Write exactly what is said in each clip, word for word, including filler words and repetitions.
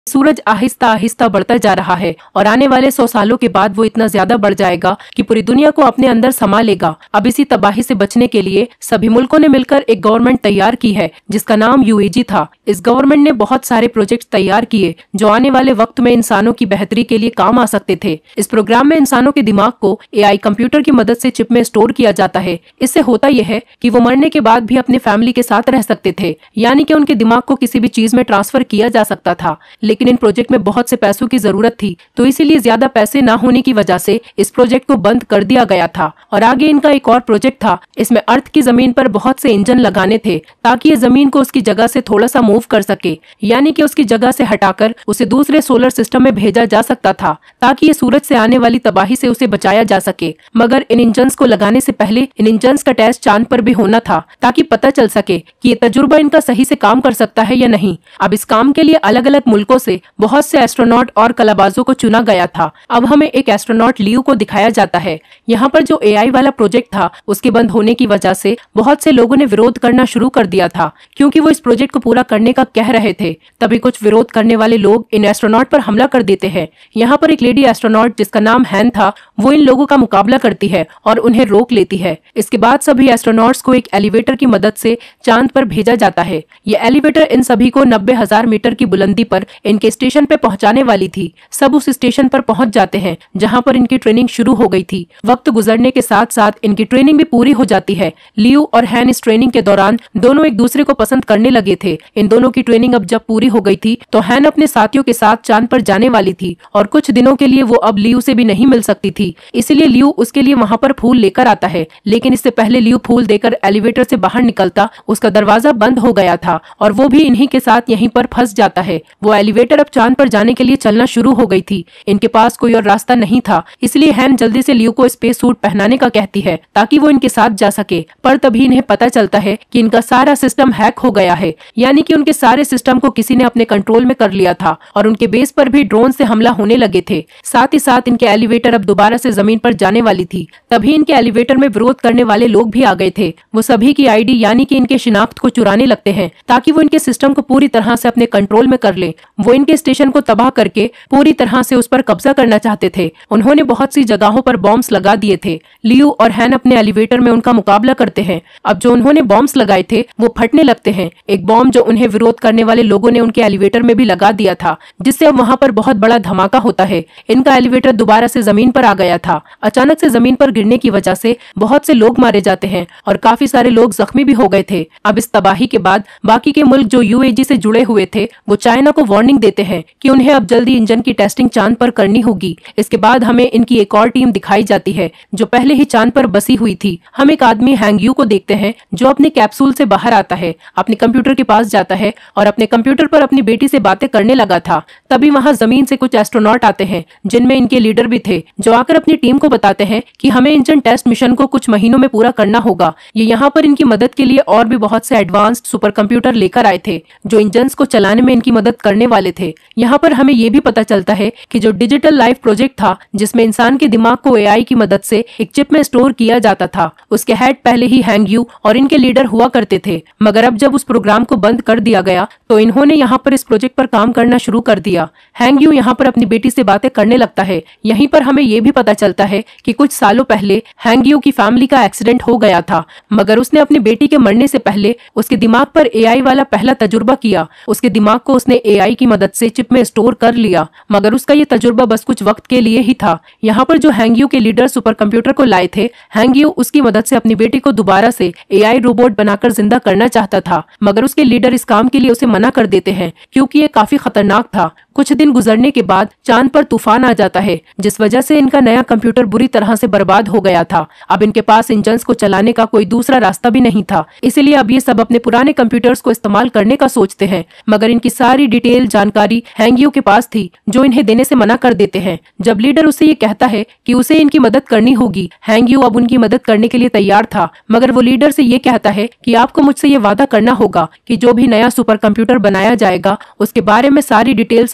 सूरज आहिस्ता आहिस्ता बढ़ता जा रहा है और आने वाले सौ सालों के बाद वो इतना ज्यादा बढ़ जाएगा कि पूरी दुनिया को अपने अंदर समा लेगा। अब इसी तबाही से बचने के लिए सभी मुल्कों ने मिलकर एक गवर्नमेंट तैयार की है जिसका नाम यू ए जी था। इस गवर्नमेंट ने बहुत सारे प्रोजेक्ट तैयार किए जो आने वाले वक्त में इंसानों की बेहतरी के लिए काम आ सकते थे। इस प्रोग्राम में इंसानों के दिमाग को ए आई कंप्यूटर की मदद से चिप में स्टोर किया जाता है। इससे होता यह है कि वो मरने के बाद भी अपने फैमिली के साथ रह सकते थे, यानी कि उनके दिमाग को किसी भी चीज में ट्रांसफर किया जा सकता था। लेकिन इन प्रोजेक्ट में बहुत से पैसों की जरूरत थी, तो इसीलिए ज्यादा पैसे न होने की वजह से इस प्रोजेक्ट को बंद कर दिया गया था। और आगे इनका एक और प्रोजेक्ट था। इसमें अर्थ की जमीन पर बहुत से इंजन लगाने थे ताकि ये जमीन को उसकी जगह से थोड़ा सा मूव कर सके, यानी कि उसकी जगह से हटाकर उसे दूसरे सोलर सिस्टम में भेजा जा सकता था ताकि ये सूरज से आने वाली तबाही से उसे बचाया जा सके। मगर इन इंजन्स को लगाने से पहले इन इंजन्स का टेस्ट चांद पर भी होना था ताकि पता चल सके कि ये तजुर्बा इनका सही से काम कर सकता है या नहीं। अब इस काम के लिए अलग अलग मुल्कों से बहुत से एस्ट्रोनॉट और कलाबाजों को चुना गया था। अब हमें एक एस्ट्रोनॉट लियो को दिखाया जाता है। यहाँ पर जो ए आई वाला प्रोजेक्ट था उसके बंद होने की वजह से बहुत से लोगों ने विरोध करना शुरू कर दिया था, क्योंकि वो इस प्रोजेक्ट को पूरा करने का कह रहे थे। तभी कुछ विरोध करने वाले लोग इन एस्ट्रोनॉट पर हमला कर देते हैं। यहाँ पर एक लेडी एस्ट्रोनॉट जिसका नाम हैन था, वो इन लोगों का मुकाबला करती है और उन्हें रोक लेती है। इसके बाद सभी एस्ट्रोनॉट्स को एक एलिवेटर की मदद से चांद पर भेजा जाता है। ये एलिवेटर इन सभी को नब्बे हजार मीटर की बुलंदी पर इनके स्टेशन पे पहुंचाने वाली थी। सब उस स्टेशन पर पहुंच जाते हैं जहां पर इनकी ट्रेनिंग शुरू हो गई थी। वक्त गुजरने के साथ साथ इनकी ट्रेनिंग भी पूरी हो जाती है। लियो और हैन इस ट्रेनिंग के दौरान दोनों एक दूसरे को पसंद करने लगे थे। इन दोनों की ट्रेनिंग अब जब पूरी हो गई थी तो हैन अपने साथियों के साथ चांद पर जाने वाली थी और कुछ दिनों के लिए वो अब लियो से भी नहीं मिल सकती थी। इसलिए लियो उसके लिए वहाँ पर फूल लेकर आता है, लेकिन इससे पहले लियो फूल देकर एलिवेटर से बाहर निकलता उसका दरवाजा बंद हो गया था और वो भी इन्हीं के साथ यहीं पर फंस जाता है। वो एलिवेटर अब चांद पर जाने के लिए चलना शुरू हो गई थी। इनके पास कोई और रास्ता नहीं था, इसलिए हैन जल्दी से लियो को स्पेस सूट पहनाने का कहती है ताकि वो इनके साथ जा सके। पर तभी इन्हें पता चलता है कि इनका सारा सिस्टम हैक हो गया है, यानी कि उनके सारे सिस्टम को किसी ने अपने कंट्रोल में कर लिया था और उनके बेस पर भी ड्रोन से हमला होने लगे थे। साथ ही साथ इनके एलिवेटर अब दोबारा से जमीन पर जाने वाली थी। तभी इनके एलिवेटर में विरोध करने वाले लोग भी आ गए थे। वो सभी की आईडी यानी कि इनके शिनाख्त को चुराने लगते हैं ताकि वो इनके सिस्टम को पूरी तरह से अपने कंट्रोल में कर ले। वो इनके स्टेशन को तबाह करके पूरी तरह से उस पर कब्जा करना चाहते थे। उन्होंने बहुत सी जगहों पर बॉम्ब्स लगा दिए थे। लियो और हैन अपने एलिवेटर में उनका मुकाबला करते हैं। अब जो उन्होंने बॉम्ब्स लगाए थे वो फटने लगते हैं। एक बॉम्ब जो उन्हें विरोध करने वाले लोगों ने उनके एलिवेटर में भी लगा दिया था, जिससे अब वहाँ पर बहुत बड़ा धमाका होता है। इनका एलिवेटर दोबारा से जमीन पर आ गया था। अचानक से जमीन पर गिरने की वजह से बहुत से लोग मारे जाते हैं और काफी सारे लोग जख्मी भी हो गए थे। अब इस तबाही के बाद बाकी के मुल्क जो यू ए जी से जुड़े हुए थे वो चाइना को वार्निंग देते हैं कि उन्हें अब जल्दी इंजन की टेस्टिंग चांद पर करनी होगी। इसके बाद हमें इनकी एक और टीम दिखाई जाती है जो पहले ही चांद पर बसी हुई थी। हम एक आदमी हैंग यू को देखते हैं जो अपने कैप्सूल से बाहर आता है, अपने कंप्यूटर के पास जाता है और अपने कंप्यूटर पर अपनी बेटी से बातें करने लगा था। तभी वहाँ जमीन से कुछ एस्ट्रोनॉट आते हैं जिनमें इनके लीडर भी थे, जो आकर अपनी टीम को बताते हैं कि हमें इंजन टेस्ट मिशन को कुछ महीनों में पूरा करना होगा। ये यहाँ पर इनकी मदद के लिए और भी बहुत से एडवांस्ड सुपर कंप्यूटर लेकर आए थे जो इंजन्स को चलाने में इनकी मदद करने वाले थे। यहाँ पर हमें ये भी पता चलता है कि जो डिजिटल लाइफ प्रोजेक्ट था जिसमें इंसान के दिमाग को ए आई की मदद से एक चिप में स्टोर किया जाता था, उसके हेड पहले ही हैंग यू और इनके लीडर हुआ करते थे। मगर अब जब उस प्रोग्राम को बंद कर दिया गया तो इन्होंने यहाँ पर इस प्रोजेक्ट पर काम करना शुरू कर दिया। हैंग यू यहाँ पर अपनी बेटी से बातें करने लगता है। यहीं पर हमें ये भी पता चलता है कि कुछ सालों पहले हैंग यू की फैमिली का एक्सीडेंट हो गया था, मगर उसने अपनी बेटी के मरने से पहले उसके दिमाग पर ए आई वाला पहला तजुर्बा किया। उसके दिमाग को उसने ए आई की मदद से चिप में स्टोर कर लिया, मगर उसका ये तजुर्बा बस कुछ वक्त के लिए ही था। यहाँ पर जो हैंग यू के लीडर सुपर कंप्यूटर को लाए थे, हैंग यू उसकी मदद से अपनी बेटी को दोबारा से ए आई रोबोट बनाकर जिंदा करना चाहता था, मगर उसके लीडर इस काम के लिए उसे मना कर देते हैं क्योंकि ये काफी खतरनाक था। कुछ दिन गुजरने के बाद चांद पर तूफान आ जाता है, जिस वजह से इनका नया कंप्यूटर बुरी तरह से बर्बाद हो गया था। अब इनके पास इंजन्स को चलाने का कोई दूसरा रास्ता भी नहीं था, इसलिए अब ये सब अपने पुराने कंप्यूटर्स को इस्तेमाल करने का सोचते हैं। मगर इनकी सारी डिटेल जानकारी हैंग यू के पास थी जो इन्हें देने से मना कर देते हैं। जब लीडर उसे ये कहता है कि उसे इनकी मदद करनी होगी, हैंग यू अब उनकी मदद करने के लिए तैयार था, मगर वो लीडर से ये कहता है कि आपको मुझसे ये वादा करना होगा कि जो भी नया सुपर कंप्यूटर बनाया जाएगा उसके बारे में सारी डिटेल्स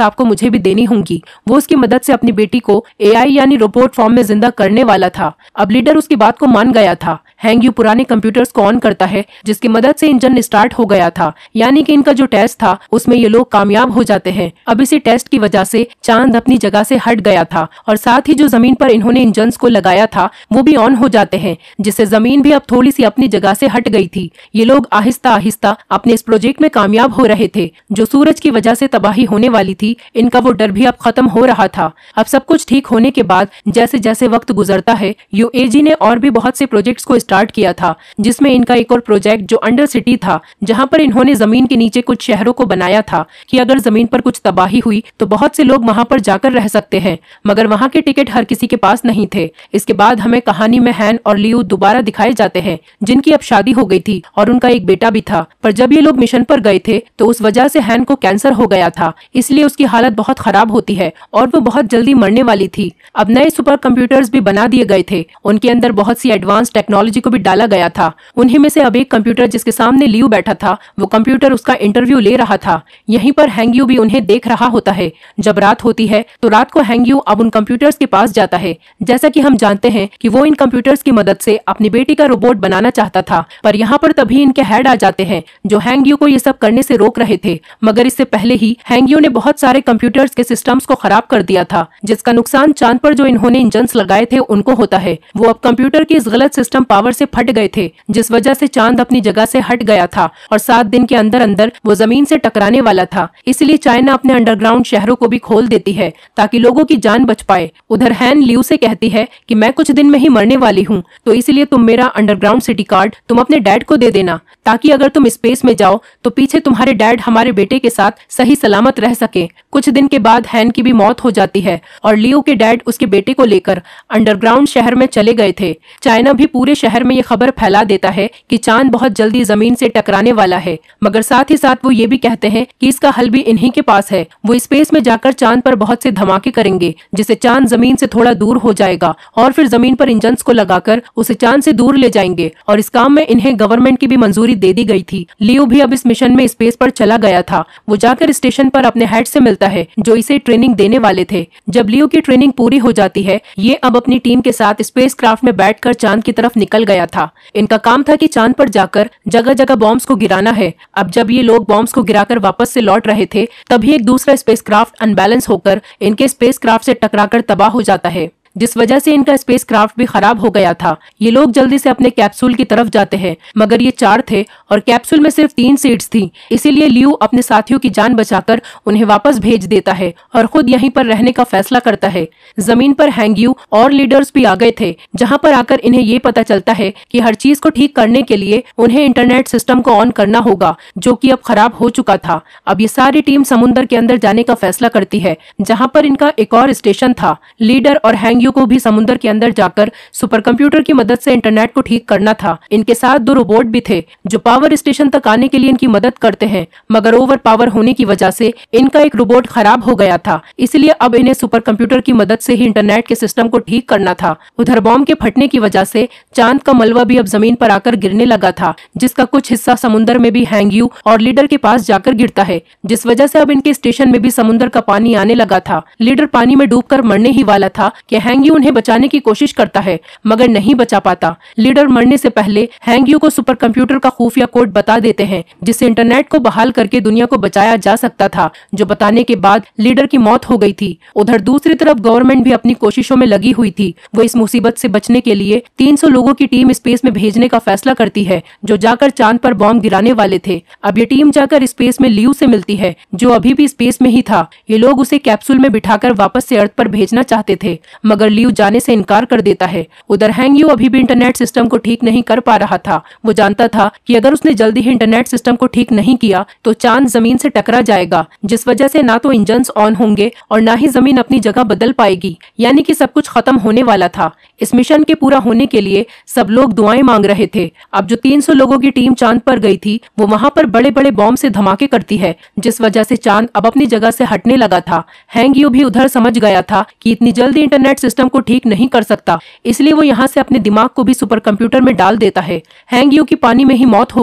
आपको मुझे भी देनी होंगी। वो उसकी मदद से अपनी बेटी को एआई यानी रोबोट फॉर्म में जिंदा करने वाला था। अब लीडर उसकी बात को मान गया था। हैंग यू पुराने कंप्यूटर्स को ऑन करता है, जिसकी मदद से इंजन स्टार्ट हो गया था, यानी कि इनका जो टेस्ट था उसमें ये लोग कामयाब हो जाते हैं। अब इसी टेस्ट की वजह से चांद अपनी जगह से हट गया था और साथ ही जो जमीन पर इन्होंने इंजन को लगाया था वो भी ऑन हो जाते हैं, जिससे जमीन भी अब थोड़ी सी अपनी जगह से हट गई थी। ये लोग आहिस्ता आहिस्ता अपने इस प्रोजेक्ट में कामयाब हो रहे थे। जो सूरज की वजह से तबाही होने वाली थी, इनका वो डर भी अब खत्म हो रहा था। अब सब कुछ ठीक होने के बाद जैसे जैसे वक्त गुजरता है, यूएजी ने और भी बहुत से प्रोजेक्ट्स को स्टार्ट किया था, जिसमें इनका एक और प्रोजेक्ट जो अंडर सिटी था, जहां पर इन्होंने जमीन के नीचे कुछ शहरों को बनाया था कि अगर जमीन पर कुछ तबाही हुई तो बहुत से लोग वहां पर जाकर रह सकते हैं, मगर वहां के टिकट हर किसी के पास नहीं थे। इसके बाद हमें कहानी में हैन और लियो दोबारा दिखाए जाते हैं, जिनकी अब शादी हो गई थी और उनका एक बेटा भी था। पर जब ये लोग मिशन पर गए थे तो उस वजह से हैन को कैंसर हो गया था, इसलिए उसकी हालत बहुत खराब होती है और वो बहुत जल्दी मरने वाली थी। अब नए सुपर कंप्यूटर्स भी बना दिए गए थे, उनके अंदर बहुत सी एडवांस टेक्नोलॉजी को भी डाला गया था। उन्हीं में से अब एक कंप्यूटर जिसके सामने लियो बैठा था, वो कंप्यूटर उसका इंटरव्यू ले रहा था। यहीं पर हैंग यू भी उन्हें देख रहा होता है। जब रात होती है तो रात को हैंग यू अब उन कंप्यूटर्स के पास जाता है। जैसा कि हम जानते हैं कि वो इन कंप्यूटर्स की मदद से अपनी बेटी का रोबोट बनाना चाहता था, पर यहाँ पर तभी इनके हेड आ जाते हैं जो हैंग यू को ये सब करने से रोक रहे थे। मगर इससे पहले ही हैंग यू ने बहुत सारे कंप्यूटर्स के सिस्टम्स को खराब कर दिया था, जिसका नुकसान चांद पर जो इन्होंने इंजन्स लगाए थे उनको होता है। वो अब कंप्यूटर की इस गलत सिस्टम पावर से फट गए थे, जिस वजह से चांद अपनी जगह से हट गया था और सात दिन के अंदर अंदर वो जमीन से टकराने वाला था। इसलिए चाइना अपने अंडरग्राउंड शहरों को भी खोल देती है ताकि लोगों की जान बच पाए। उधर हैन लियू से कहती है कि मैं कुछ दिन में ही मरने वाली हूँ, तो इसलिए तुम मेरा अंडरग्राउंड सिटी कार्ड तुम अपने डैड को दे देना, ताकि अगर तुम स्पेस में जाओ तो पीछे तुम्हारे डैड हमारे बेटे के साथ सही सलामत रह सके। कुछ दिन के बाद हैन की भी मौत हो जाती है और लियो के डैड उसके बेटे को लेकर अंडरग्राउंड शहर में चले गए थे। चाइना भी पूरे शहर में ये खबर फैला देता है कि चांद बहुत जल्दी जमीन से टकराने वाला है, मगर साथ ही साथ वो ये भी कहते हैं कि इसका हल भी इन्हीं के पास है। वो स्पेस में जाकर चांद पर बहुत से धमाके करेंगे, जिससे चांद जमीन से थोड़ा दूर हो जाएगा और फिर जमीन पर इंजन्स को लगाकर उसे चांद से दूर ले जाएंगे। और इस काम में इन्हें गवर्नमेंट की भी मंजूरी दे दी गई थी। लियो भी अब इस मिशन में स्पेस पर चला गया था। वो जाकर स्टेशन पर अपने हेड से मिलता है जो इसे ट्रेनिंग देने वाले थे। जब लियो की ट्रेनिंग पूरी हो जाती है, ये अब अपनी टीम के साथ स्पेस क्राफ्ट में बैठकर चांद की तरफ निकल गया था। इनका काम था कि चांद पर जाकर जगह जगह बॉम्ब्स को गिराना है। अब जब ये लोग बॉम्ब्स को गिराकर वापस से लौट रहे थे, तभी एक दूसरा स्पेस क्राफ्ट अनबैलेंस होकर इनके स्पेस क्राफ्ट से टकराकर तबाह हो जाता है, जिस वजह से इनका स्पेस क्राफ्ट भी खराब हो गया था। ये लोग जल्दी से अपने कैप्सूल की तरफ जाते हैं, मगर ये चार थे और कैप्सूल में सिर्फ तीन सीट्स थी। इसीलिए लियो अपने साथियों की जान बचाकर उन्हें वापस भेज देता है और खुद यहीं पर रहने का फैसला करता है। जमीन पर हैंग यू और लीडर्स भी आ गए थे, जहां पर आकर इन्हें ये पता चलता है कि हर चीज को ठीक करने के लिए उन्हें इंटरनेट सिस्टम को ऑन करना होगा, जो कि अब खराब हो चुका था। अब ये सारी टीम समुद्र के अंदर जाने का फैसला करती है, जहाँ पर इनका एक और स्टेशन था। लीडर और हैंग को भी समुद्र के अंदर जाकर सुपर कंप्यूटर की मदद से इंटरनेट को ठीक करना था। इनके साथ दो रोबोट भी थे जो पावर स्टेशन तक आने के लिए इनकी मदद करते हैं, मगर ओवर पावर होने की वजह से इनका एक रोबोट खराब हो गया था। इसलिए अब इन्हें सुपर कंप्यूटर की मदद से ही इंटरनेट के सिस्टम को ठीक करना था। उधर बॉम्ब के फटने की वजह से चांद का मलबा भी अब जमीन पर आकर गिरने लगा था, जिसका कुछ हिस्सा समुद्र में भी हैंग यू और लीडर के पास जाकर गिरता है, जिस वजह से अब इनके स्टेशन में भी समुद्र का पानी आने लगा था। लीडर पानी में डूबकर मरने ही वाला था कि हैंग यू उन्हें बचाने की कोशिश करता है, मगर नहीं बचा पाता। लीडर मरने से पहले हैंग यू को सुपर कंप्यूटर का खुफिया कोड बता देते हैं, जिससे इंटरनेट को बहाल करके दुनिया को बचाया जा सकता था, जो बताने के बाद लीडर की मौत हो गई थी। उधर दूसरी तरफ गवर्नमेंट भी अपनी कोशिशों में लगी हुई थी। वो इस मुसीबत से बचने के लिए तीन सौ लोगों की टीम स्पेस में भेजने का फैसला करती है, जो जाकर चांद पर बॉम्ब गिराने वाले थे। अब ये टीम जाकर स्पेस में लियो से मिलती है, जो अभी भी स्पेस में ही था। ये लोग उसे कैप्सूल में बिठाकर वापस से अर्थ पर भेजना चाहते थे, मगर लियो जाने से इनकार कर देता है। उधर हैंग यू अभी भी इंटरनेट सिस्टम को ठीक नहीं कर पा रहा था। वो जानता था कि अगर उसने जल्दी ही इंटरनेट सिस्टम को ठीक नहीं किया तो चांद जमीन से टकरा जाएगा, जिस वजह से ना तो इंजन्स ऑन होंगे और ना ही जमीन अपनी जगह बदल पाएगी, यानी कि सब कुछ खत्म होने वाला था। इस मिशन के पूरा होने के लिए सब लोग दुआएं मांग रहे थे। अब जो तीन सौ लोगों की टीम चांद पर गई थी, वो वहां पर बड़े बड़े बॉम्ब से धमाके करती है, जिस वजह से चांद अब अपनी जगह से हटने लगा था। हैंग यू भी उधर समझ गया था कि इतनी जल्दी इंटरनेट सिस्टम को ठीक नहीं कर सकता, इसलिए वो यहाँ से अपने दिमाग को भी सुपर कंप्यूटर में डाल देता है। हैंग यू की पानी में ही मौत हो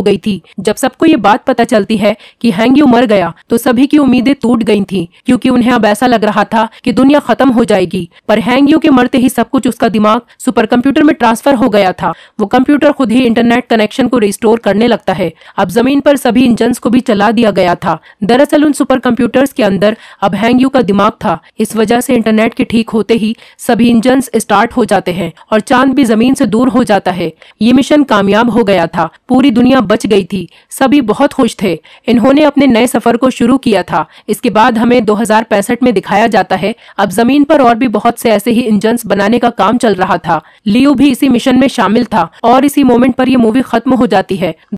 गई थी। जब सबको ये बात पता चलती है कि हैंग यू मर गया तो सभी की उम्मीदें टूट गई थी, क्योंकि उन्हें अब ऐसा लग रहा था कि दुनिया खत्म हो जाएगी। पर हैंग यू के मरते ही सब कुछ उसका दिमाग सुपर कंप्यूटर में ट्रांसफर हो गया था। वो कंप्यूटर खुद ही इंटरनेट कनेक्शन को रिस्टोर करने लगता है। अब जमीन पर सभी इंजन्स को भी चला दिया गया था। दरअसल उन सुपर कंप्यूटर्स के अंदर अब हैंग यू का दिमाग था। इस वजह से इंटरनेट के ठीक होते ही सभी इंजन्स स्टार्ट हो जाते हैं और चांद भी जमीन से दूर हो जाता है। ये मिशन कामयाब हो गया था। पूरी दुनिया बच गई थी। सभी बहुत खुश थे। इन्होंने अपने नए सफर को शुरू किया था। इसके बाद हमें दो हजार पैंसठ में दिखाया जाता है अब जमीन पर और भी बहुत से ऐसे ही इंजन्स बनाने का काम चल रहा था। लियो भी इसी मिशन में शामिल था और इसी मोमेंट पर यह मूवी खत्म हो जाती है।